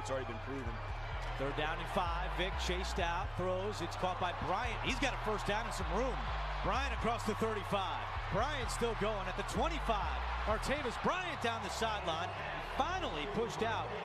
It's already been proven. 3rd down and 5. Vic chased out, throws. It's caught by Bryant. He's got a 1st down and some room. Bryant across the 35. Bryant still going at the 25. Martavis Bryant down the sideline. Finally pushed out.